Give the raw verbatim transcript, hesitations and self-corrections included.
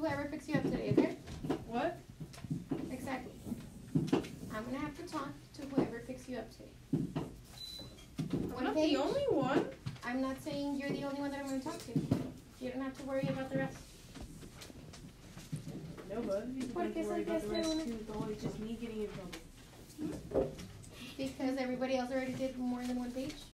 whoever picks you up today, okay? What? Exactly. I'm gonna have to talk to whoever picks you up today. I'm One not page. the only one. I'm not saying you're the only one that I'm gonna talk to. You don't have to worry about the rest. No, but you don't have to worry about the rest too. It's always just me getting in trouble. Because everybody else already did more than one page.